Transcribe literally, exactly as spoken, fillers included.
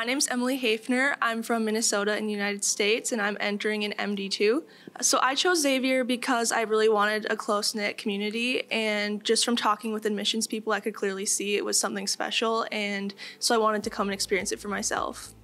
My name's Emily Haefner. I'm from Minnesota in the United States, and I'm entering in M D two. So I chose Xavier because I really wanted a close-knit community, and just from talking with admissions people, I could clearly see it was something special, and so I wanted to come and experience it for myself.